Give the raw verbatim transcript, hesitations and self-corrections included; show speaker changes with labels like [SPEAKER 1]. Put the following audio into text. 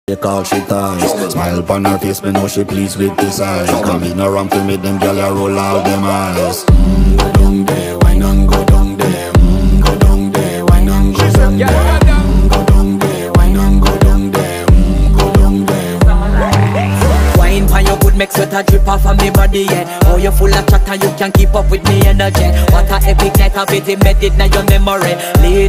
[SPEAKER 1] She call she ties. Smile upon her face, me know she pleased with this eyes. Come in around to meet them, girl, ya roll out them eyes. Mm, go down there, wine and go down there. Mm, go down there, wine and go down there. Mm, go down there, wine and go down there. Mm, go down there.
[SPEAKER 2] Wine pan your good, make sweat a drip off of me body, yeah. Oh, you full of chat and you can keep up with me energy. What a epic night of it, embedded in your memory. Lead